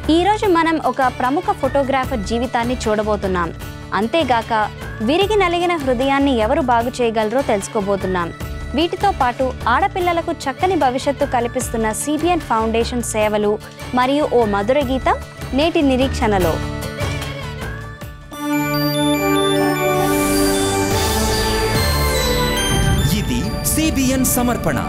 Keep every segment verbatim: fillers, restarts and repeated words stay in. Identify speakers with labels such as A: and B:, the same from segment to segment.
A: ఈరోజు మనం ఒక ప్రముఖ ఫోటోగ్రాఫర్ జీవితాన్ని చూడబోతున్నాం. అంతేగాక విరిగి నలిగిన హృదయాన్ని ఎవరు బాగు చేయగలరో తెలుసుకోబోతున్నాం. వీటితో పాటు ఆడపిల్లలకు చక్కని భవిష్యత్తు కల్పిస్తున్న సిబిఎన్ ఫౌండేషన్ సేవలు మరియు ఓ మధుర గీతం నేటి నిరీక్షణలో.
B: ఇది సిబిఎన్ సమర్పణ.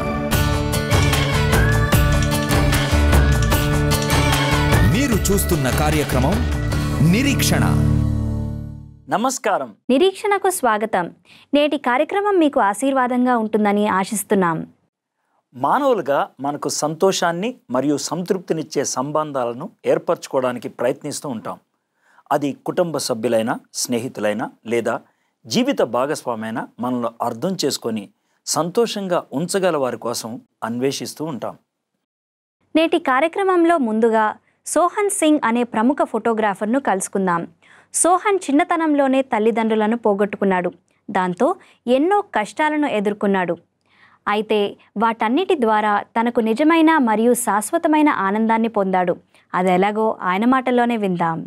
B: మీరు చూస్తున్న కార్యక్రమం నిరీక్షణ.
C: నమస్కారం.
A: నిరీక్షణకు స్వాగతం. నేటి కార్యక్రమం మీకు ఆశీర్వాదంగా ఉంటుందని ఆశిస్తున్నాం.
C: మానవులుగా మనకు సంతోషాన్ని మరియు సంతృప్తినిచ్చే సంబంధాలను ఏర్పరచుకోవడానికి ప్రయత్నిస్తూ ఉంటాం. అది కుటుంబ సభ్యులైనా, స్నేహితులైనా లేదా జీవిత భాగస్వామైనా మనల్ని అర్థం చేసుకొని సంతోషంగా ఉంచగల వారి కోసం అన్వేషిస్తూ ఉంటాం.
A: నేటి కార్యక్రమంలో ముందుగా సోహన్ సింగ్ అనే ప్రముఖ ఫోటోగ్రాఫర్ను కలుసుకుందాం. సోహన్ చిన్నతనంలోనే తల్లిదండ్రులను పోగొట్టుకున్నాడు. దాంతో ఎన్నో కష్టాలను ఎదుర్కొన్నాడు. అయితే వాటన్నిటి ద్వారా తనకు నిజమైన మరియు శాశ్వతమైన ఆనందాన్ని పొందాడు. అది ఎలాగో ఆయన మాటల్లోనే విందాం.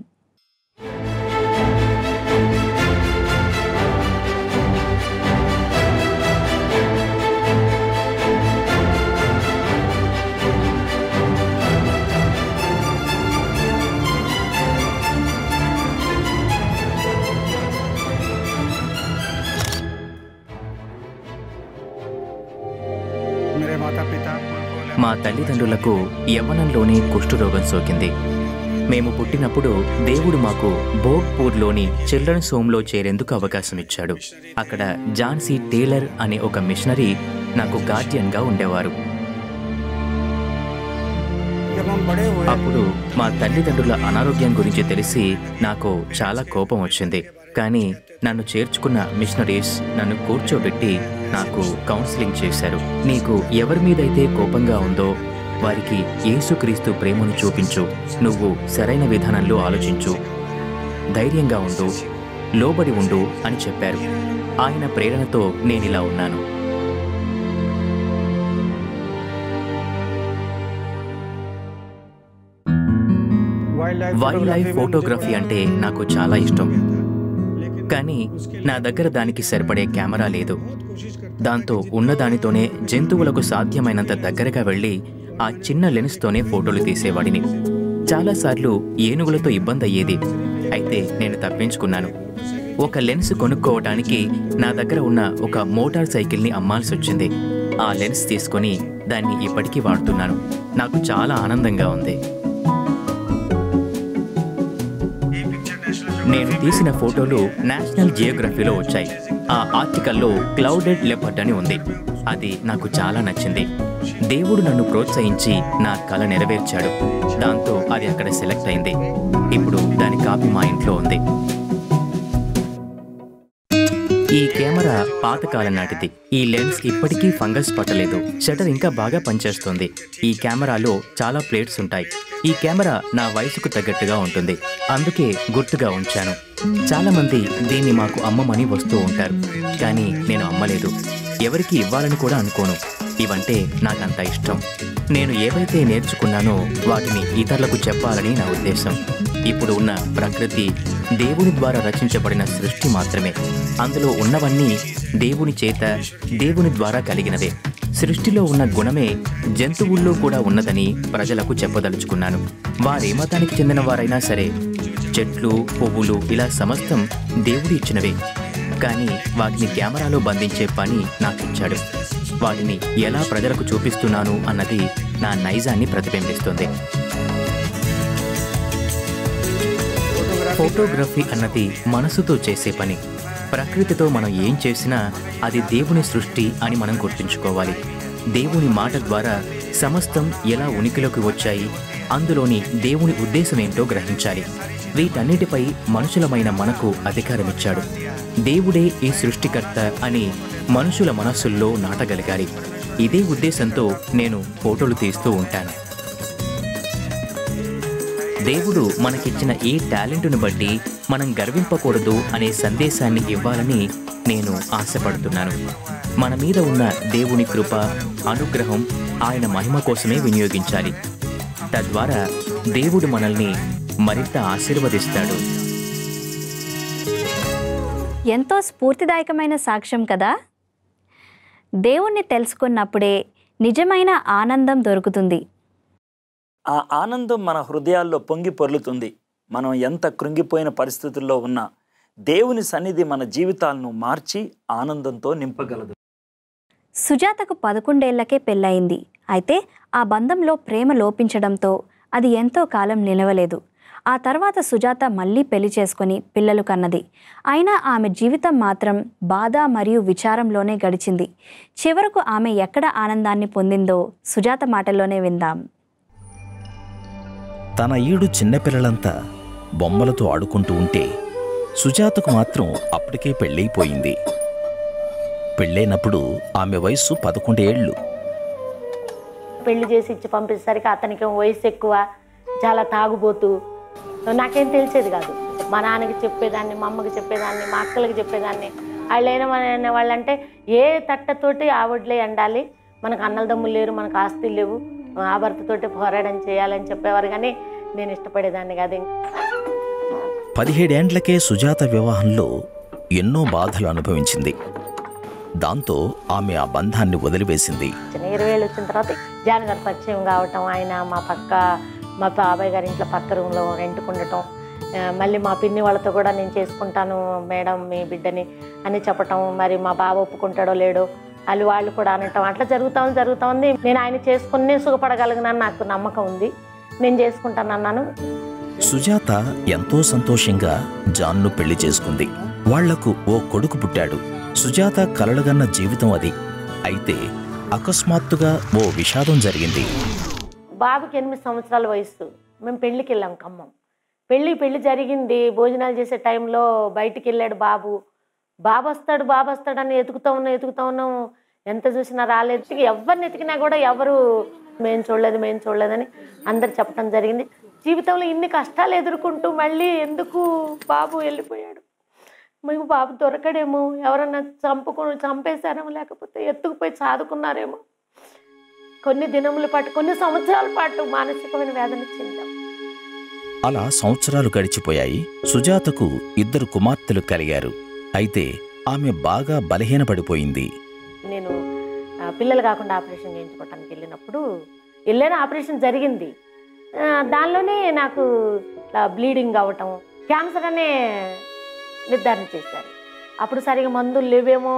D: మా తల్లిదండ్రులకు యవ్వనంలోనే కుష్ఠరోగం సోకింది. మేము పుట్టినప్పుడు దేవుడు మాకు భోగ్పూర్లోని చిల్డ్రన్స్ హోమ్లో చేరేందుకు అవకాశం ఇచ్చాడు. అక్కడ జాన్ సి టేలర్ అనే ఒక మిషనరీ నాకు గార్డియన్గా ఉండేవారు. అప్పుడు మా తల్లిదండ్రుల అనారోగ్యం గురించి తెలిసి నాకు చాలా కోపం వచ్చింది. కానీ నన్ను చేర్చుకున్న మిషనరీస్ నన్ను కూర్చోబెట్టి నాకు కౌన్సిలింగ్ చేశారు. నీకు ఎవరి మీదైతే కోపంగా ఉందో వారికి యేసుక్రీస్తు ప్రేమను చూపించు, నువ్వు సరైన విధానంలో ఆలోచించు, ధైర్యంగా ఉండు, లోబడి ఉండు అని చెప్పారు. ఆయన ప్రేరణతో నేనిలా ఉన్నాను. వైల్డ్ లైఫ్ ఫోటోగ్రఫీ అంటే నాకు చాలా ఇష్టం. కానీ నా దగ్గర దానికి సరిపడే కెమెరా లేదు. దాంతో ఉన్నదానితోనే జంతువులకు సాధ్యమైనంత దగ్గరగా వెళ్ళి ఆ చిన్న లెన్స్తోనే ఫోటోలు తీసేవాడిని. చాలాసార్లు ఏనుగులతో ఇబ్బంది అయ్యేది. అయితే నేను తప్పించుకున్నాను. ఒక లెన్స్ కొనుక్కోవటానికి నా దగ్గర ఉన్న ఒక మోటార్ సైకిల్ని అమ్మాల్సి వచ్చింది. ఆ లెన్స్ తీసుకొని దాన్ని ఇప్పటికీ వాడుతున్నాను. నాకు చాలా ఆనందంగా ఉంది. నేను తీసిన ఫోటోలు నేషనల్ జియోగ్రఫీలో వచ్చాయి. ఆ ఆర్టికల్లో క్లౌడెడ్ లెపర్డ్ అని ఉంది. అది నాకు చాలా నచ్చింది. దేవుడు నన్ను ప్రోత్సహించి నా కళ నెరవేర్చాడు. దాంతో అది అక్కడ సెలెక్ట్ అయింది. ఇప్పుడు దాని కాపీ మా ఇంట్లో ఉంది. ఈ కెమెరా పాతకాలం నాటిది. ఈ లెన్స్ ఇప్పటికీ ఫంగస్ పట్టలేదు. షటర్ ఇంకా బాగా పనిచేస్తుంది. ఈ కెమెరాలో చాలా ప్లేట్స్ ఉంటాయి. ఈ కెమెరా నా వయసుకు తగ్గట్టుగా ఉంటుంది. అందుకే గుర్తుగా ఉంచాను. చాలా మంది దీన్ని మాకు అమ్మమని వస్తూ ఉంటారు. కానీ నేను అమ్మలేదు. ఎవరికి ఇవ్వాలని కూడా అనుకోను. ఇవంటే నాకంత ఇష్టం. నేను ఏవైతే నేర్చుకున్నానో వాటిని ఇతరులకు చెప్పాలని నా ఉద్దేశం. ఇప్పుడు ఉన్న ప్రకృతి దేవుని ద్వారా రచించబడిన సృష్టి మాత్రమే. అందులో ఉన్నవన్నీ దేవుని చేత, దేవుని ద్వారా కలిగినవే. సృష్టిలో ఉన్న గుణమే జంతువుల్లో కూడా ఉన్నదని ప్రజలకు చెప్పదలుచుకున్నాను. వారే మతానికి చెందిన వారైనా సరే, చెట్లు, పువ్వులు ఇలా సమస్తం దేవుడు ఇచ్చినవే. కానీ వాటిని కెమెరాలో బంధించే పని నాకు ఇచ్చాడు. వాటిని ఎలా ప్రజలకు చూపిస్తున్నాను అన్నది నా నైజాన్ని ప్రతిబింబిస్తుంది. ఫోటోగ్రఫీ అన్నది మనసుతో చేసే పని. ప్రకృతితో మనం ఏం చేసినా అది దేవుని సృష్టి అని మనం గుర్తుంచుకోవాలి. దేవుని మాట ద్వారా సమస్తం ఎలా ఉనికిలోకి వచ్చాయి, అందులోని దేవుని ఉద్దేశం ఏంటో గ్రహించాలి. వీటన్నిటిపై మనుషులమైన మనకు అధికారమిచ్చాడు. దేవుడే ఈ సృష్టికర్త అని మనుషుల మనస్సుల్లో నాటగలగాలి. ఇదే ఉద్దేశంతో నేను ఫోటోలు తీస్తూ ఉంటాను. దేవుడు మనకిచ్చిన ఈ టాలెంట్ను బట్టి మనం గర్వింపకూడదు అనే సందేశాన్ని ఇవ్వాలని నేను ఆశపడుతున్నాను. మన మీద ఉన్న దేవుని కృప, అనుగ్రహం ఆయన మహిమ కోసమే వినియోగించాలి. తద్వారా దేవుడు మనల్ని మరింత ఆశీర్వదిస్తాడు.
A: ఎంతో స్ఫూర్తిదాయకమైన సాక్ష్యం కదా. దేవుణ్ణి తెలుసుకున్నప్పుడే నిజమైన ఆనందం దొరుకుతుంది.
C: ఆ ఆనందం మన హృదయాల్లో పొంగి పొర్లుతుంది. మనం ఎంత కృంగిపోయిన పరిస్థితుల్లో ఉన్నా దేవుని సన్నిధి మన జీవితాలను మార్చి ఆనందంతో నింపగలదు.
A: సుజాతకు పదకొండేళ్లకే పెళ్ళయింది. అయితే ఆ బంధంలో ప్రేమ లోపించడంతో అది ఎంతో కాలం నిలవలేదు. ఆ తర్వాత సుజాత మళ్ళీ పెళ్లి చేసుకుని పిల్లలు కన్నది. అయినా ఆమె జీవితం మాత్రం బాధ మరియు విచారంలోనే గడిచింది. చివరకు ఆమె ఎక్కడ ఆనందాన్ని పొందిందో సుజాత మాటల్లోనే విందాం.
E: తన ఈడు చిన్నపిల్లలంతా బొమ్మలతో ఆడుకుంటూ ఉంటే సుజాతకు మాత్రం అప్పటికే పెళ్ళైపోయింది. పెళ్ళైనప్పుడు ఆమె వయస్సు పదకొండేళ్లు.
F: పెళ్లి చేసి ఇచ్చి పంపించేసరికి అతనికి వయసు ఎక్కువ, చాలా తాగుబోతూ. నాకేం తెలిసేది కాదు. మా నాన్నకి చెప్పేదాన్ని, మా అమ్మకి చెప్పేదాన్ని, మా అక్కలకి చెప్పేదాన్ని. వాళ్ళైనా మన వాళ్ళంటే ఏ తట్టతోటి ఆవిడలే ఎండాలి, మనకు అన్నలదమ్ములు లేరు, మనకు ఆస్తులు లేవు, ఆ భర్తతోటి పోరాటం చేయాలని చెప్పేవారు. కానీ నేను ఇష్టపడేదాన్ని కాదు.
E: పదిహేడేండ్లకే సుజాత వివాహంలో ఎన్నో బాధలు అనుభవించింది. దాంతో ఆమె ఆ బంధాన్ని వదిలివేసింది.
F: ఇరవై ఏళ్ళు వచ్చిన తర్వాత జాన్ గారు పరిచయం కావటం, ఆయన మా పక్క మా బాబాయ్ గారి ఇంట్లో పక్క రూమ్లో రెంట్కు ఉండటం, మళ్ళీ మా పిన్ని వాళ్ళతో కూడా నేను చేసుకుంటాను మేడం మీ బిడ్డని అని చెప్పటం. మరి మా బావ ఒప్పుకుంటాడో లేడో వాళ్ళు వాళ్ళు కూడా అనటం. అట్లా జరుగుతూ ఉంది జరుగుతూ ఉంది నేను ఆయన చేసుకుని సుఖపడగలిగినాను, నాకు నమ్మకం ఉంది, నేను చేసుకుంటాను అన్నాను.
E: సుజాత ఎంతో సంతోషంగా జాన్ను పెళ్లి చేసుకుంది. వాళ్లకు ఓ కొడుకు పుట్టాడు. సుజాత కలలుగన్న జీవితం అది. అయితే అకస్మాత్తుగా ఓ విషాదం జరిగింది.
F: బాబుకి ఎనిమిది సంవత్సరాల వయసు. మేము పెళ్ళికి వెళ్ళాం ఖమ్మం. పెళ్ళి పెళ్ళి జరిగింది. భోజనాలు చేసే టైంలో బయటికి వెళ్ళాడు బాబు. బాబు వస్తాడు బాబు వస్తాడని ఎతుకుతూ ఉన్నాం ఎతుకుతూ ఉన్నాం ఎంత చూసినా రాలేదు. ఎవరిని ఎతికినా కూడా ఎవరు మేము చూడలేదు మేము చూడలేదని అందరు చెప్పడం జరిగింది. జీవితంలో ఇన్ని కష్టాలు ఎదుర్కొంటూ మళ్ళీ ఎందుకు బాబు వెళ్ళిపోయాడు, మేము బాబు దొరకడేమో, ఎవరన్నా చంపుకొని చంపేశారేమో, లేకపోతే ఎత్తుకుపోయి సాదుకున్నారేమో. కొన్ని దినముల పాటు కొన్ని సంవత్సరాల పాటు మానసికమైన వేదన చెందాం.
E: అలా సంవత్సరాలు గడిచిపోయాయి. సుజాతకు ఇద్దరు కుమార్తెలు కలిగారు. అయితే ఆమె బాగా బలహీనపడిపోయింది.
F: నేను పిల్లలు కాకుండా ఆపరేషన్ చేయించుకోవటానికి వెళ్ళినప్పుడు వెళ్ళిన ఆపరేషన్ జరిగింది. దానిలోనే నాకు ఇట్లా బ్లీడింగ్ అవ్వటం, క్యాన్సర్ అనే నిర్ధారణ చేశారు. అప్పుడు సరిగా మందులు లేవేమో,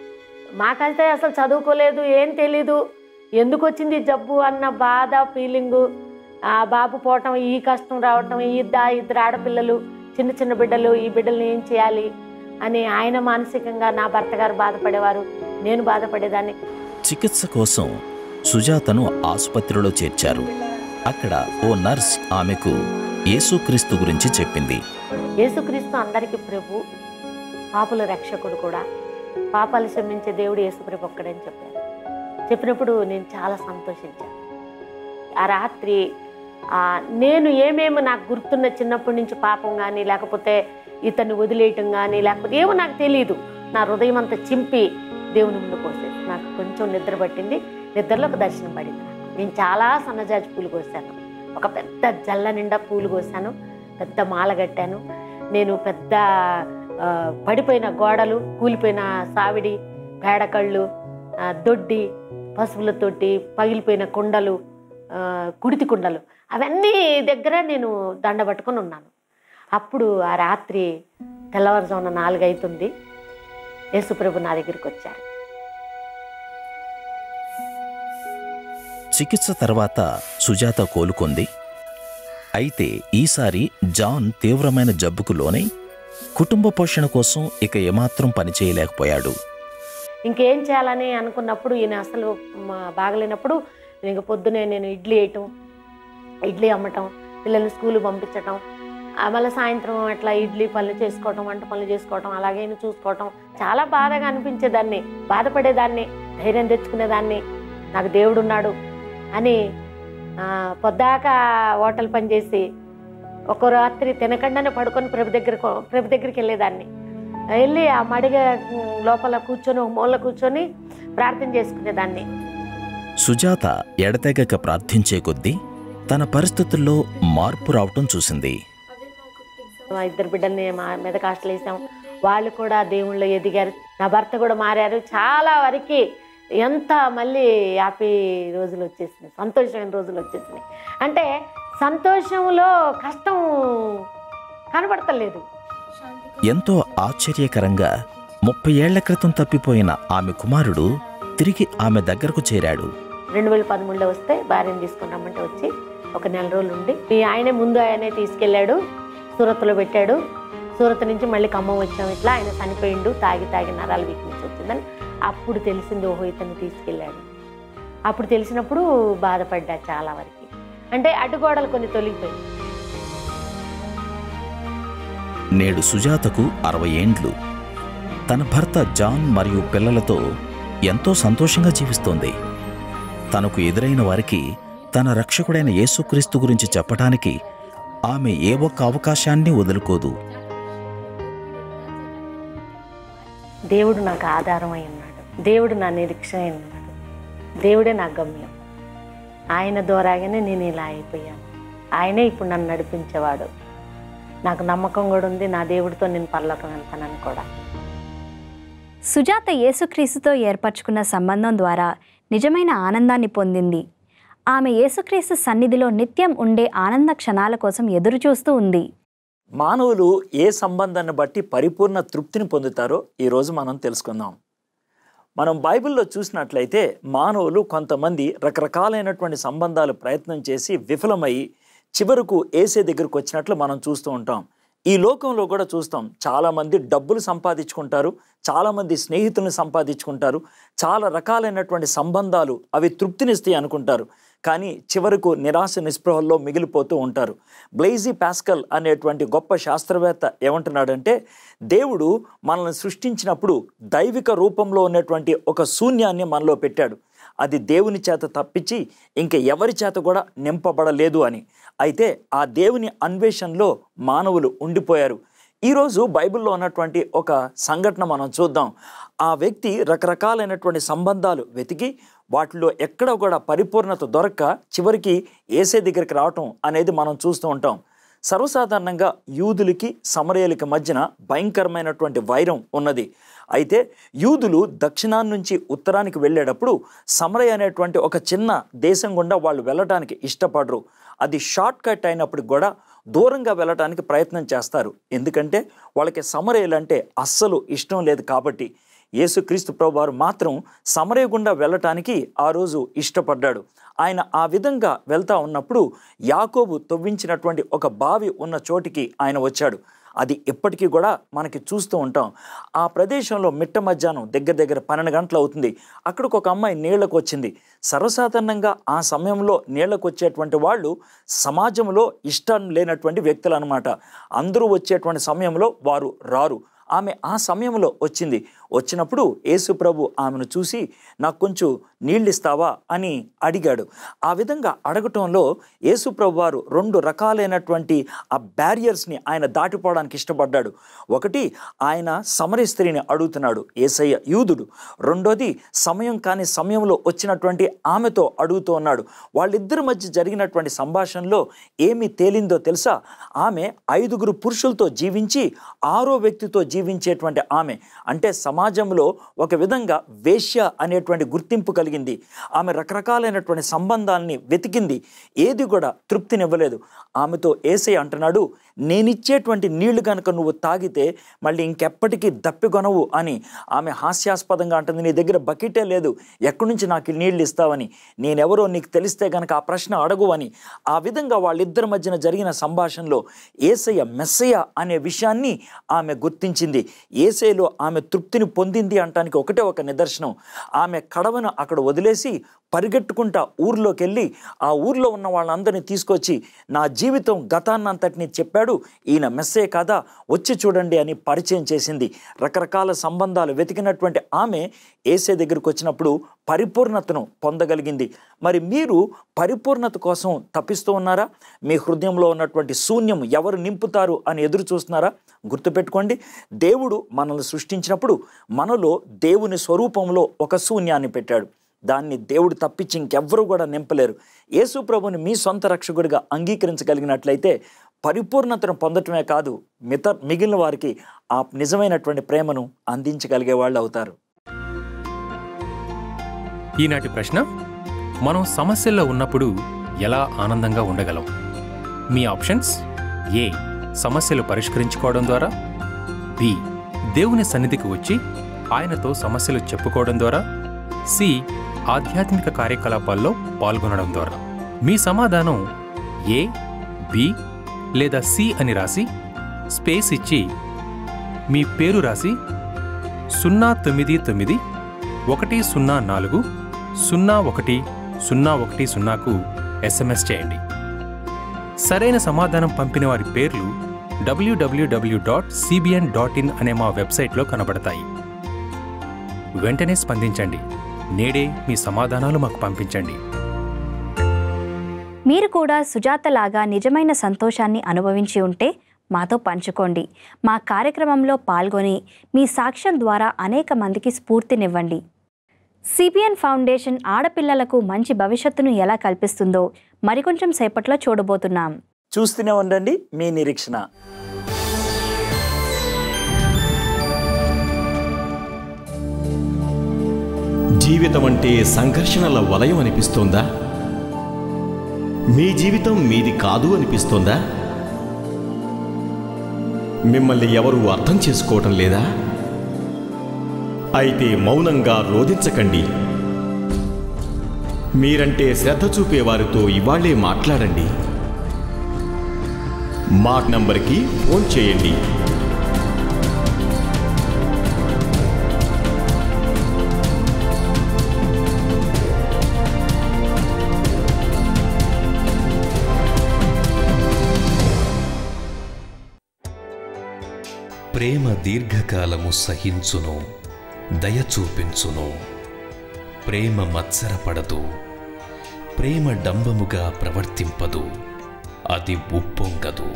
F: మాకైతే అసలు చదువుకోలేదు, ఏం తెలీదు, ఎందుకు వచ్చింది జబ్బు అన్న బాధ ఫీలింగు. ఆ బాబు పోవటం, ఈ కష్టం రావటం, ఈ ఇద్దరు ఇద్దరు ఆడపిల్లలు చిన్న చిన్న బిడ్డలు, ఈ బిడ్డల్ని ఏం చేయాలి అని ఆయన మానసికంగా, నా భర్త గారు బాధపడేవారు, నేను బాధపడేదాన్ని.
E: చికిత్స కోసం సుజాతను ఆసుపత్రిలో చేర్చారు. అక్కడ ఓ నర్స్ ఆమెకు యేసుక్రీస్తు గురించి చెప్పింది.
F: యేసుక్రీస్తు అందరికీ ప్రభు, పాపుల రక్షకుడు కూడా, పాపాలు క్షమించే దేవుడు యేసుప్రభు ఒక్కడని చెప్పారు. చెప్పినప్పుడు నేను చాలా సంతోషించాను. ఆ రాత్రి నేను ఏమేమి నాకు గుర్తున్న చిన్నప్పటి నుంచి పాపం కానీ, లేకపోతే ఇతన్ని వదిలేయటం కానీ, లేకపోతే ఏమో నాకు తెలియదు, నా హృదయం అంతా చింపి దేవుని ముందు కోసేది. నాకు కొంచెం నిద్ర పట్టింది. నిద్రలో ఒక దర్శనం పడింది. నేను చాలా సన్నజాజి పూలు కోసాను, ఒక పెద్ద జల్ల నిండా పూలు కోసాను, పెద్ద మాల కట్టాను. నేను పెద్ద పడిపోయిన గోడలు, కూలిపోయిన సావిడి, పేడకళ్ళు, దొడ్డి, పసుపులతోటి పగిలిపోయిన కుండలు, కుడితి కుండలు, అవన్నీ దగ్గర నేను దండ పట్టుకొని ఉన్నాను. అప్పుడు ఆ రాత్రి తెల్లవారుజామున నాలుగు అవుతుంది. యేసుప్రభు నా దగ్గరికి వచ్చారు.
E: చికిత్స తర్వాత సుజాత కోలుకుంది. అయితే ఈసారి జాన్ తీవ్రమైన జబ్బుకు లోనై కుటుంబ పోషణ కోసం ఇక ఏమాత్రం పనిచేయలేకపోయాడు.
F: ఇంకేం చేయాలని అనుకున్నప్పుడు, ఈయన అసలు బాగలేనప్పుడు ఇంక పొద్దునే నేను ఇడ్లీ వేయటం, ఇడ్లీ అమ్మటం, పిల్లల్ని స్కూల్ పంపించటం, మళ్ళీ సాయంత్రం అట్లా ఇడ్లీ పనులు చేసుకోవటం, వంట పనులు చేసుకోవటం, అలాగే చూసుకోవటం. చాలా బాధగా అనిపించేదాన్ని, బాధపడేదాన్ని, ధైర్యం తెచ్చుకునేదాన్ని. నాకు దేవుడు ఉన్నాడు అని పొద్దాక హోటల్ పనిచేసి ఒక రాత్రి తినకుండానే పడుకొని ప్రభు దగ్గర ప్రభు దగ్గరికి వెళ్ళేదాన్ని. వెళ్ళి ఆ మడిగ లోపల కూర్చొని ఒక మూల కూర్చొని ప్రార్థన చేసుకునేదాన్ని.
E: సుజాత ఎడతెగక ప్రార్థించే కొద్దీ తన పరిస్థితుల్లో మార్పు రావటం చూసింది.
F: మా ఇద్దరు బిడ్డల్ని మా మీద కాస్టలు వేసాం, వాళ్ళు కూడా దేవుళ్ళు ఎదిగారు, నా భర్త కూడా మారారు. చాలా వరకు ఎంత మళ్ళీ హ్యాపీ రోజులు వచ్చేసినాయి, సంతోషమైన రోజులు వచ్చేసినాయి. అంటే సంతోషంలో కష్టం కనబడతలేదు.
E: ఎంతో ఆశ్చర్యకరంగా ముప్పై ఏళ్ల క్రితం తప్పిపోయిన ఆమె కుమారుడు తిరిగి ఆమె దగ్గరకు చేరాడు.
F: రెండు వేల పదమూడులో వస్తే భార్యను తీసుకుని రమ్మంటే వచ్చి ఒక నెల రోజులు ఉండి, ఆయనే ముందు ఆయనే తీసుకెళ్ళాడు, సూరత్లో పెట్టాడు. సూరత్ నుంచి మళ్ళీ ఖమ్మం వచ్చాం. ఇట్లా ఆయన చనిపోయిండు, తాగి తాగి నరాల వీక్నెస్ వచ్చిందని అప్పుడు తెలిసింది. ఓహో ఇతను తీసుకెళ్ళాడు. అప్పుడు తెలిసినప్పుడు బాధపడ్డా చాలా వరకు. అంటే అడ్డుగోడలు కొన్ని తొలగిపోయి.
E: నేడు సుజాతకు అరవై ఏండ్లు. తన భర్త జాన్ మరియు పిల్లలతో ఎంతో సంతోషంగా జీవిస్తోంది. తనకు ఎదురైన వారికి తన రక్షకుడైన యేసుక్రీస్తు గురించి చెప్పటానికి ఆమె ఏ ఒక్క అవకాశాన్ని వదులుకోదు.
F: దేవుడు నాకు ఆధారమై ఉన్నాడు, దేవుడు నా నిరీక్షణ అయి ఉన్నాడు, దేవుడే నా గమ్యం. ఆయన ద్వారాగానే నేను ఇలా అయిపోయాను. ఆయనే ఇప్పుడు నన్ను నడిపించేవాడు. నాకు నమ్మకం కూడా ఉంది, నా దేవుడితో నేను పరలోకం వెళ్తానని కూడా.
A: సుజాత యేసుక్రీస్తుతో ఏర్పరచుకున్న సంబంధం ద్వారా నిజమైన ఆనందాన్ని పొందింది. ఆమె యేసుక్రీస్తు సన్నిధిలో నిత్యం ఉండే ఆనంద క్షణాల కోసం ఎదురుచూస్తూ ఉంది.
C: మానవులు ఏ సంబంధాన్ని బట్టి పరిపూర్ణ తృప్తిని పొందుతారో ఈరోజు మనం తెలుసుకుందాం. మనం బైబిల్లో చూసినట్లయితే మానవులు కొంతమంది రకరకాలైనటువంటి సంబంధాలు ప్రయత్నం చేసి విఫలమై చివరకు యేసే దగ్గరకు వచ్చినట్లు మనం చూస్తూ ఉంటాం. ఈ లోకంలో కూడా చూస్తాం, చాలామంది డబ్బులు సంపాదించుకుంటారు, చాలామంది స్నేహితులను సంపాదించుకుంటారు, చాలా రకాలైనటువంటి సంబంధాలు అవి తృప్తినిస్తాయి అనుకుంటారు, కానీ చివరకు నిరాశ నిస్పృహల్లో మిగిలిపోతూ ఉంటారు. బ్లైజీ పాస్కల్ అనేటువంటి గొప్ప శాస్త్రవేత్త ఏమంటున్నాడంటే, దేవుడు మనల్ని సృష్టించినప్పుడు దైవిక రూపంలో ఉన్నటువంటి ఒక శూన్యాన్ని మనలో పెట్టాడు. అది దేవుని చేత తప్పించి ఇంక ఎవరి చేత కూడా నింపబడలేదు అని. అయితే ఆ దేవుని అన్వేషణలో మానవులు ఉండిపోయారు. ఈరోజు బైబిల్లో ఉన్నటువంటి ఒక సంఘటన మనం చూద్దాం. ఆ వ్యక్తి రకరకాలైనటువంటి సంబంధాలు వెతికి వాటిలో ఎక్కడ కూడా పరిపూర్ణత దొరక్క చివరికి యేసే దగ్గరికి రావటం అనేది మనం చూస్తూ ఉంటాం. సర్వసాధారణంగా యూదులకి సమరయులకి మధ్యన భయంకరమైనటువంటి వైరం ఉన్నది. అయితే యూదులు దక్షిణాన్ని నుంచి ఉత్తరానికి వెళ్ళేటప్పుడు సమరయ అనేటువంటి ఒక చిన్న దేశం గుండా వాళ్ళు వెళ్ళటానికి ఇష్టపడరు. అది షార్ట్ కట్ అయినప్పటికి కూడా దూరంగా వెళ్ళటానికి ప్రయత్నం చేస్తారు. ఎందుకంటే వాళ్ళకి సమరయులు అంటే అస్సలు ఇష్టం లేదు కాబట్టి. యేసుక్రీస్తు ప్రభువారు మాత్రం సమరయ గుండా వెళ్ళటానికి ఆ రోజు ఇష్టపడ్డాడు. ఆయన ఆ విధంగా వెళ్తా ఉన్నప్పుడు యాకోబు తవ్వించినటువంటి ఒక బావి ఉన్న చోటికి ఆయన వచ్చాడు. అది ఎప్పటికీ కూడా మనకి చూస్తూ ఉంటాం. ఆ ప్రదేశంలో మిట్ట మధ్యాహ్నం దగ్గర దగ్గర పన్నెండు గంటలు అవుతుంది. అక్కడికి ఒక అమ్మాయి నీళ్లకు వచ్చింది. సర్వసాధారణంగా ఆ సమయంలో నీళ్లకు వచ్చేటువంటి వాళ్ళు సమాజంలో ఇష్టం లేనటువంటి వ్యక్తులు అనమాట. అందరూ వచ్చేటువంటి సమయంలో వారు రారు. ఆమె ఆ సమయంలో వచ్చింది. వచ్చినప్పుడు యేసు ప్రభు ఆమెను చూసి నాకు కొంచెం నీళ్ళు ఇస్తావా అని అడిగాడు. ఆ విధంగా అడగటంలో యేసు ప్రభు వారు రెండు రకాలైనటువంటి ఆ బ్యారియర్స్ని ఆయన దాటిపోవడానికి ఇష్టపడ్డాడు. ఒకటి, ఆయన సమరయ స్త్రీని అడుగుతున్నాడు, యేసయ్య యూదుడు. రెండోది, సమయం కాని సమయంలో వచ్చినటువంటి ఆమెతో అడుగుతూ ఉన్నాడు. వాళ్ళిద్దరి మధ్య జరిగినటువంటి సంభాషణలో ఏమి తేలిందో తెలుసా? ఆమె ఐదుగురు పురుషులతో జీవించి ఆరో వ్యక్తితో జీవించేటువంటి ఆమె. అంటే సమాజంలో ఒక విధంగా వేశ్య అనేటువంటి గుర్తింపు కలిగింది. ఆమె రకరకాలైనటువంటి సంబంధాలని వెతికింది, ఏది కూడా తృప్తినివ్వలేదు. ఆమెతో యేసయ్య అంటున్నాడు, నేనిచ్చేటువంటి నీళ్లు కనుక నువ్వు తాగితే మళ్ళీ ఇంకెప్పటికీ దప్పికొనవు అని. ఆమె హాస్యాస్పదంగా అంటుంది, నీ దగ్గర బకెటే లేదు, ఎక్కడి నుంచి నాకు నీళ్లు ఇస్తావని, నేనెవరో నీకు తెలిస్తే కనుక ఆ ప్రశ్న అడగు అని. ఆ విధంగా వాళ్ళిద్దరి మధ్యన జరిగిన సంభాషణలో యేసయ్య మెస్సయ్య అనే విషయాన్ని ఆమె గుర్తించింది. యేసయ్యలో ఆమె తృప్తిని పొందింది అంటానికి ఒకటే ఒక నిదర్శనం. ఆమె కడవను అక్కడ వదిలేసి పరిగెట్టుకుంటా ఊర్లోకి వెళ్ళి ఆ ఊర్లో ఉన్న వాళ్ళందరినీ తీసుకొచ్చి నా జీవితం గతాన్నంతటిని చెప్పాడు, ఈయన మెస్సే కాదా, వచ్చి చూడండి అని పరిచయం చేసింది. రకరకాల సంబంధాలు వెతికినటువంటి ఆమె యేసే దగ్గరికి వచ్చినప్పుడు పరిపూర్ణతను పొందగలిగింది. మరి మీరు పరిపూర్ణత కోసం తప్పిస్తూ ఉన్నారా? మీ హృదయంలో ఉన్నటువంటి శూన్యం ఎవరు నింపుతారు అని ఎదురు చూస్తున్నారా? గుర్తుపెట్టుకోండి, దేవుడు మనల్ని సృష్టించినప్పుడు మనలో దేవుని స్వరూపంలో ఒక శూన్యాన్ని పెట్టాడు. దాన్ని దేవుడు తప్పించి ఇంకెవ్వరూ కూడా నింపలేరు. యేసు ప్రభుని మీ సొంత రక్షకుడిగా అంగీకరించగలిగినట్లయితే పరిపూర్ణతను పొందటమే కాదు, మిత మిగిలిన వారికి ఆ నిజమైనటువంటి ప్రేమను అందించగలిగే వాళ్ళు అవుతారు.
G: ఈనాటి ప్రశ్న: మనం సమస్యల్లో ఉన్నప్పుడు ఎలా ఆనందంగా ఉండగలం? మీ ఆప్షన్స్: ఏ, సమస్యలు పరిష్కరించుకోవడం ద్వారా, బి, దేవుని సన్నిధికి వచ్చి ఆయనతో సమస్యలు చెప్పుకోవడం ద్వారా, సి, ఆధ్యాత్మిక కార్యకలాపాల్లో పాల్గొనడం ద్వారా. మీ సమాధానం ఏ, బి లేదా సి అని రాసి స్పేస్ ఇచ్చి మీ పేరు రాసి సున్నా తొమ్మిది తొమ్మిది ఒకటి సున్నా నాలుగు సున్నా ఒకటి సున్నా ఒకటి సున్నాకు ఎస్ఎంఎస్ చేయండి. సరైన సమాధానం పంపిన వారి పేర్లు W W W dot CBN dot in అనే మా వెబ్సైట్లో కనబడతాయి. వెంటనే స్పందించండి. నేడే మీ సమాధానాలు మాకు పంపించండి.
A: మీరు కూడా సుజాతలాగా నిజమైన సంతోషాన్ని అనుభవించి ఉంటే మాతో పంచుకోండి. మా కార్యక్రమంలో పాల్గొని మీ సాక్ష్యం ద్వారా అనేక మందికి స్ఫూర్తినివ్వండి. సిబిఎన్ ఫౌండేషన్ ఆడపిల్లలకు మంచి భవిష్యత్తును ఎలా కల్పిస్తుందో మరికొంచెం సేపట్లో చూడబోతున్నాం.
C: చూస్తూనే ఉండండి మీ నిరీక్షణ.
H: జీవితం అంటే సంఘర్షణల వలయం అనిపిస్తోందా? మీ జీవితం మీది కాదు అనిపిస్తోందా? మిమ్మల్ని ఎవరూ అర్థం చేసుకోవటం లేదా? అయితే మౌనంగా రోధించకండి. మీరంటే శ్రద్ధ చూపేవారితో ఇవాళ్లే మాట్లాడండి. మా నంబర్కి ఫోన్ చేయండి.
I: ప్రేమ దీర్ఘకాలము సహించును, దయ చూపించును. ప్రేమ మత్సరపడదు, ప్రేమ డంబముగా ప్రవర్తింపదు, అది ఉప్పొంగదు.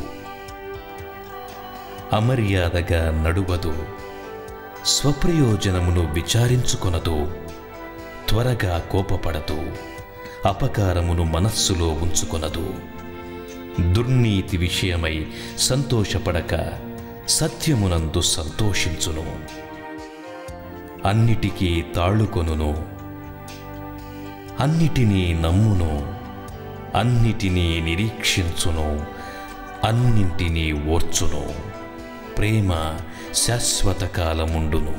I: అమర్యాదగా నడువదు, స్వప్రయోజనమును విచారించుకొనదు, త్వరగా కోపపడదు, అపకారమును మనస్సులో ఉంచుకొనదు. దుర్నీతి విషయమై సంతోషపడక సత్యమునందు సంతోషించును. అన్నిటికీ తాళుకొనును, అన్నిటినీ నమ్మును, అన్నిటినీ నిరీక్షించును, అన్నింటినీ ఓర్చును. ప్రేమ శాశ్వత కాలముండును.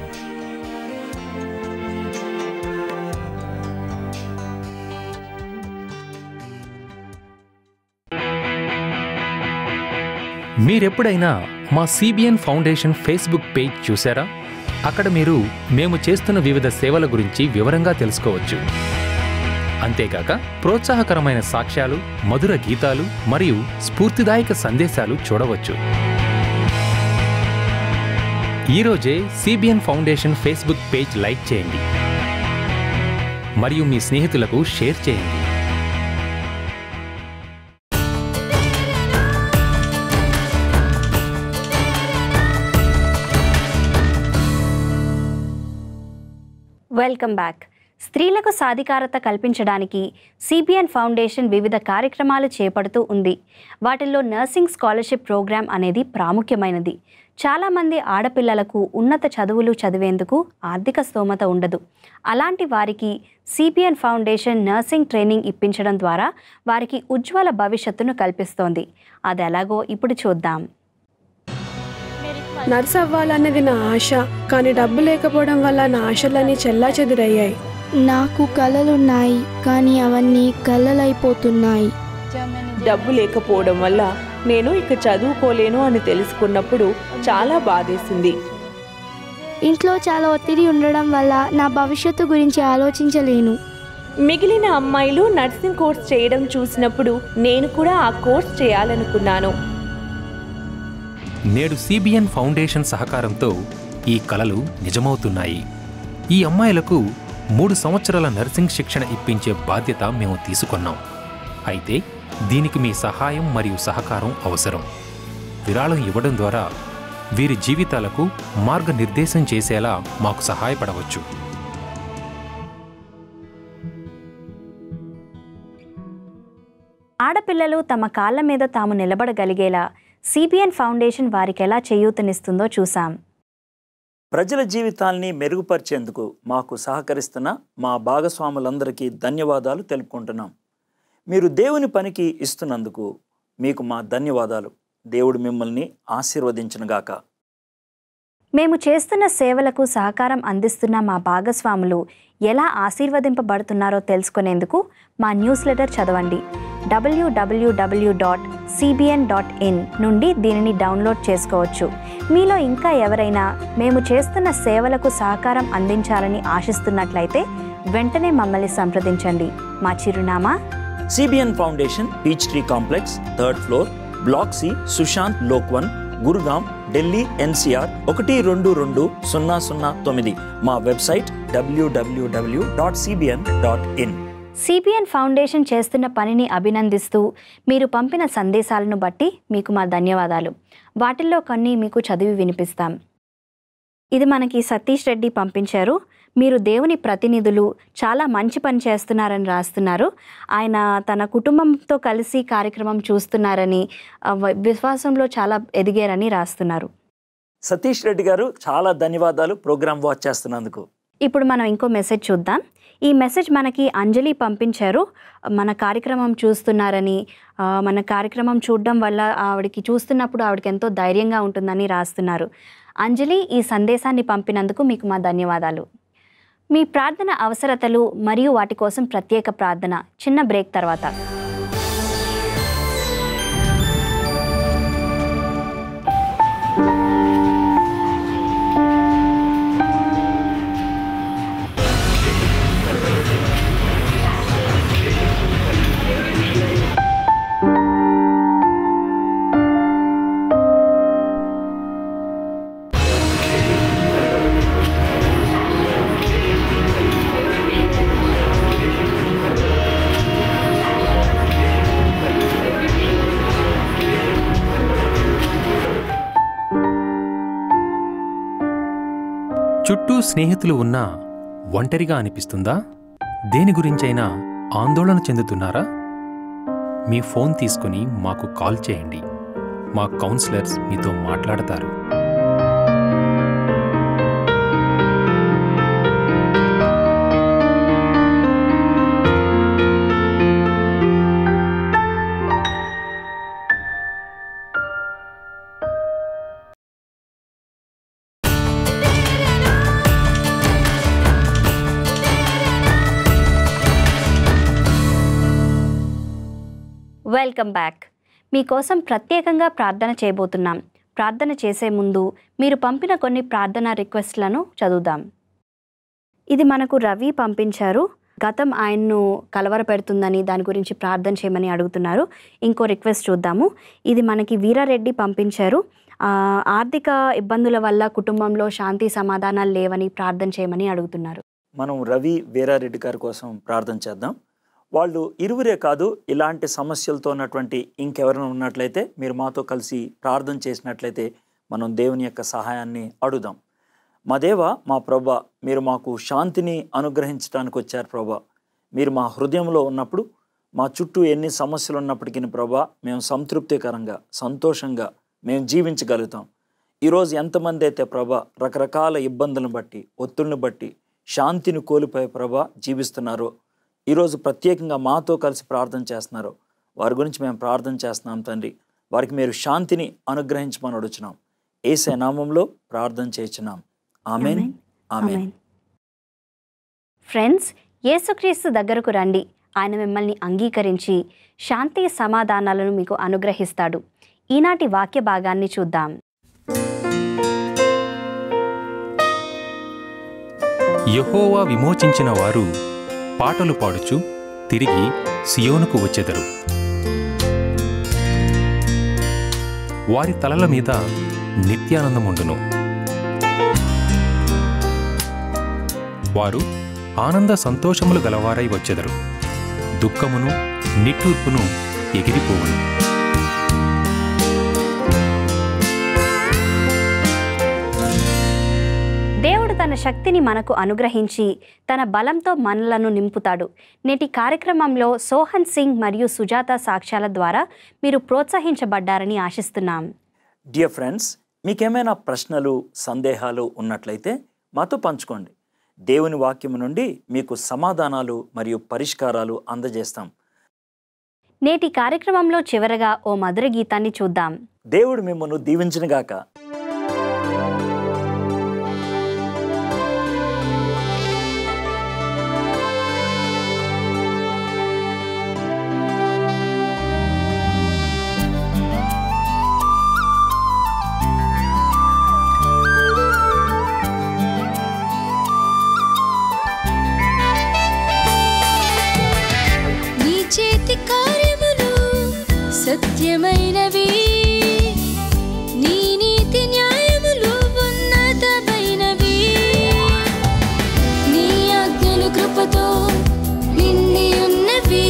G: మీరెప్పుడైనా మా సిబిఎన్ ఫౌండేషన్ ఫేస్బుక్ పేజ్ చూసారా? అక్కడ మీరు మేము చేస్తున్న వివిధ సేవల గురించి వివరంగా తెలుసుకోవచ్చు. అంతేకాక ప్రోత్సాహకరమైన సాక్ష్యాలు, మధుర గీతాలు మరియు స్ఫూర్తిదాయక సందేశాలు చూడవచ్చు. ఈరోజే CBN Foundation Facebook page like చేయండి మరియు మీ స్నేహితులకు షేర్ చేయండి.
A: Welcome back. స్త్రీలకు సాధికారత కల్పించడానికి సిబిఎన్ ఫౌండేషన్ వివిధ కార్యక్రమాలు చేపడుతూ ఉంది. వాటిల్లో నర్సింగ్ స్కాలర్షిప్ ప్రోగ్రాం అనేది ప్రాముఖ్యమైనది. చాలామంది ఆడపిల్లలకు ఉన్నత చదువులు చదివేందుకు ఆర్థిక స్తోమత ఉండదు. అలాంటి వారికి సిబిఎన్ ఫౌండేషన్ నర్సింగ్ ట్రైనింగ్ ఇప్పించడం ద్వారా వారికి ఉజ్వల భవిష్యత్తును కల్పిస్తోంది. అది ఎలాగో ఇప్పుడు చూద్దాం.
J: నర్స్ అవ్వాలన్నది నా ఆశ, కానీ డబ్బు లేకపోవడం వల్ల నా ఆశలన్నీ చెల్లాచెదురయ్యాయి.
K: నాకు కలలున్నాయి, కానీ అవన్నీ కలలైపోతున్నాయి.
L: డబ్బు లేకపోవడం వల్ల నేను ఇక చదువుకోలేను అని తెలుసుకున్నప్పుడు చాలా బాధేసింది.
K: ఇంట్లో చాలా ఒత్తిడి ఉండడం వల్ల నా భవిష్యత్తు గురించి ఆలోచించలేను.
L: మిగిలిన అమ్మాయిలు నర్సింగ్ కోర్స్ చేయడం చూసినప్పుడు నేను కూడా ఆ కోర్స్ చేయాలనుకున్నాను.
G: నేడు సిబిఎన్ ఫౌండేషన్ సహకారంతో ఈ కలలు నిజమవుతున్నాయి. ఈ అమ్మాయిలకు మూడు సంవత్సరాల నర్సింగ్ శిక్షణ ఇప్పించే బాధ్యత మేము తీసుకున్నాం. అయితే దీనికి మీ సహాయం మరియు సహకారం అవసరం. విరాళం ఇవ్వడం ద్వారా వీరి జీవితాలకు మార్గనిర్దేశం చేసేలా మాకు సహాయపడవచ్చు.
A: ఆడపిల్లలు తమ కాళ్ళ మీద తాము నిలబడగలిగేలా సిబిఎన్ ఫౌండేషన్ వారికి ఎలా చేయూతనిస్తుందో చూసాం.
C: ప్రజల జీవితాల్ని మెరుగుపరిచేందుకు మాకు సహకరిస్తున్న మా భాగస్వాములందరికీ ధన్యవాదాలు తెలుపుకుంటున్నాం. మీరు దేవుని పనికి ఇస్తున్నందుకు మీకు మా ధన్యవాదాలు. దేవుడు మిమ్మల్ని ఆశీర్వదించునుగాక.
A: మేము చేస్తున్న సేవలకు సహకారం అందిస్తున్న మా భాగస్వాములు ఎలా ఆశీర్వదింపబడుతున్నారో తెలుసుకునేందుకు మా న్యూస్ లెటర్ చదవండి. W W W dot CBN dot in నుండి దీనిని డౌన్లోడ్ చేసుకోవచ్చు. మీలో ఇంకా ఎవరైనా మేము చేస్తున్న సేవలకు సహకారం అందించాలని ఆశిస్తున్నట్లయితే వెంటనే మమ్మల్ని సంప్రదించండి. మా చిరునామా
C: CBN Foundation, Peach Tree Complex, third floor, block C, Sushant Lok one, Gurugram, Delhi NCR ఒకటి రెండు రెండు సున్నా సున్నా తొమ్మిది. మా website W W W dot CBN dot in.
A: CBN Foundation చేస్తున్న పనిని అభినందిస్తూ మీరు పంపిన సందేశాలను బట్టి మీకు మా ధన్యవాదాలు. వాటిల్లో కొన్ని మీకు చదివి వినిపిస్తాం. ఇది మనకి సతీష్ రెడ్డి పంపించారు. మీరు దేవుని ప్రతినిధులు, చాలా మంచి పని చేస్తున్నారని రాస్తున్నారు. ఆయన తన కుటుంబంతో కలిసి కార్యక్రమం చూస్తున్నారని, విశ్వాసంలో చాలా ఎదిగారని రాస్తున్నారు.
C: సతీష్ రెడ్డి గారు చాలా ధన్యవాదాలు ప్రోగ్రామ్ వాచ్ చేస్తున్నందుకు.
A: ఇప్పుడు మనం ఇంకో మెసేజ్ చూద్దాం. ఈ మెసేజ్ మనకి అంజలి పంపించారు. మన కార్యక్రమం చూస్తున్నారని, మన కార్యక్రమం చూడడం వల్ల ఆవిడకి చూస్తున్నప్పుడు ఆవిడకి ఎంతో ధైర్యంగా ఉంటుందని రాస్తున్నారు. అంజలి, ఈ సందేశాన్ని పంపినందుకు మీకు మా ధన్యవాదాలు. మీ ప్రార్థన అవసరతలు మరియు వాటి కోసం ప్రత్యేక ప్రార్థన. చిన్న బ్రేక్ తర్వాత.
G: చుట్టూ స్నేహితులు ఉన్నా ఒంటరిగా అనిపిస్తుందా? దేని గురించైనా ఆందోళన చెందుతున్నారా? మీ ఫోన్ తీసుకుని మాకు కాల్ చేయండి. మా కౌన్సిలర్స్ మీతో మాట్లాడతారు.
A: Welcome back. మీకోసం ప్రత్యేకంగా ప్రార్థన చేయబోతున్నాం. ప్రార్థన చేసే ముందు మీరు పంపిన కొన్ని ప్రార్థన రిక్వెస్ట్లను చదువుదాం. ఇది మనకు రవి పంపించారు. గతం ఆయన్ను కలవరపెడుతుందని, దాని గురించి ప్రార్థన చేయమని అడుగుతున్నారు. ఇంకో రిక్వెస్ట్ చూద్దాము. ఇది మనకి వీరారెడ్డి పంపించారు. ఆర్థిక ఇబ్బందుల వల్ల కుటుంబంలో శాంతి సమాధానాలు లేవని ప్రార్థన చేయమని అడుగుతున్నారు.
C: మనం రవి వీరారెడ్డి గారి కోసం ప్రార్థన చేద్దాం. వాళ్ళు ఇరువురే కాదు, ఇలాంటి సమస్యలతో ఉన్నటువంటి ఇంకెవరైనా ఉన్నట్లయితే మీరు మాతో కలిసి ప్రార్థన చేసినట్లయితే మనం దేవుని యొక్క సహాయాన్ని అడుగుదాం. మా దేవ, మా ప్రభా, మీరు మాకు శాంతిని అనుగ్రహించడానికి వచ్చారు ప్రభా. మీరు మా హృదయంలో ఉన్నప్పుడు మా చుట్టూ ఎన్ని సమస్యలు ఉన్నప్పటికీ ప్రభా, మేము సంతృప్తికరంగా సంతోషంగా మేము జీవించగలుగుతాం. ఈరోజు ఎంతమంది అయితే ప్రభా రకరకాల ఇబ్బందులను బట్టి, ఒత్తిడిని బట్టి శాంతిని కోల్పోయే ప్రభా జీవిస్తున్నారో, ఈరోజు ప్రత్యేకంగా మాతో కలిసి ప్రార్థన చేస్తున్నారు, వారి గురించి మేము ప్రార్థన చేస్తున్నాం తండ్రి. వారికి మీరు శాంతిని అనుగ్రహించమని అడుగుచున్నాం. యేసు నామములో ప్రార్థన చేయుచున్నాం. ఆమేన్, ఆమేన్.
A: ఫ్రెండ్స్, యేసుక్రీస్తు దగ్గరకు రండి. ఆయన మిమ్మల్ని అంగీకరించి శాంతి సమాధానాలను మీకు అనుగ్రహిస్తాడు. ఈనాటి వాక్య భాగాన్ని చూద్దాం.
G: యెహోవా విమోచించిన వారు పాటలు పాడుచు తిరిగి సియోనుకు వచ్చెదరు. వారి తలల మీద నిత్యానందముండును. వారు ఆనంద సంతోషములు గలవారై వచ్చెదరు. దుఃఖమును నిట్టూర్పును ఎగిరిపోవును.
A: దేవుడు తన శక్తిని మనకు అనుగ్రహించి తన బలంతో మనలను నింపుతాడు. నేటి కార్యక్రమంలో సోహన్ సింగ్ మరియు సుజాత సాక్ష్యాల ద్వారా మీరు ప్రోత్సహించబడ్డారని ఆశిస్తున్నాం.
C: డియర్ ఫ్రెండ్స్, మీకేమైనా ప్రశ్నలు సందేహాలు ఉన్నట్లయితే మాతో పంచుకోండి. దేవుని వాక్యము నుండి మీకు సమాధానాలు మరియు పరిష్కారాలు అందజేస్తాం.
A: నేటి కార్యక్రమంలో చివరగా ఓ మధుర గీతాన్ని చూద్దాం.
C: దేవుడు మిమ్మల్ని దీవించునుగాక.
M: సత్యమైనవి నీ నీతి న్యాయములు ఉన్నతమైనవి, నీ ఆజ్ఞలు కృపతో నిండి ఉన్నవి,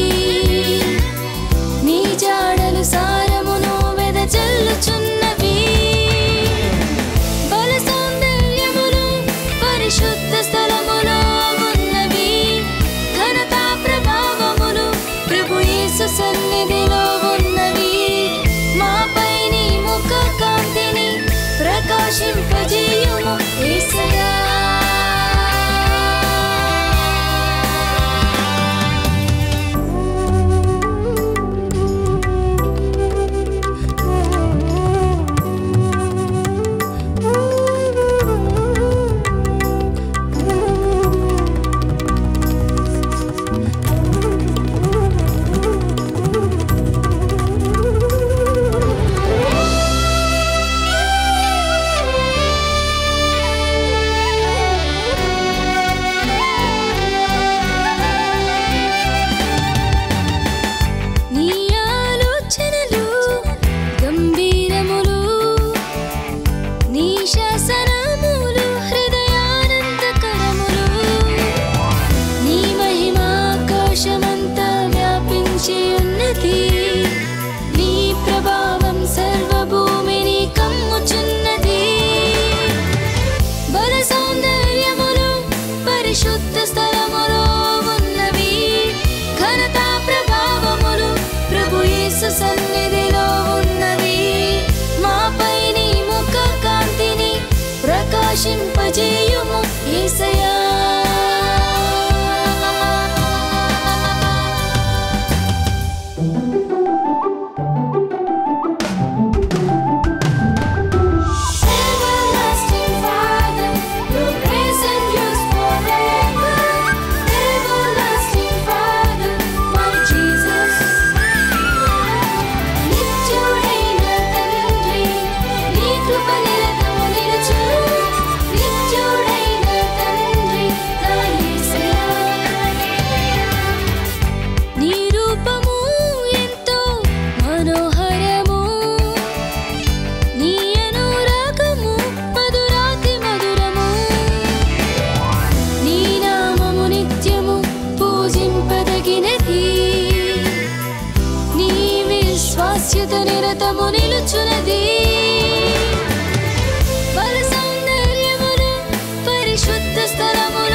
M: నీ జాడలు సారమును వెదజల్లుచున్నవి. బల సౌందర్యములు పరిశుద్ధ స్థలములో ఉన్నవి, ఘనతా ప్రభావములు ప్రభు యేసు సన్నిధిలో ప్రకాశింపజేయుము యేసయ్యా. సన్నిధిలో ఉన్నవి, మాపై నీ ముఖ కాంతిని ప్రకాశింపజేయుము యేసయ్యా. నిరతము నిలుచున్నది, బల సౌందర్యములు పరిశుద్ధ స్థలములు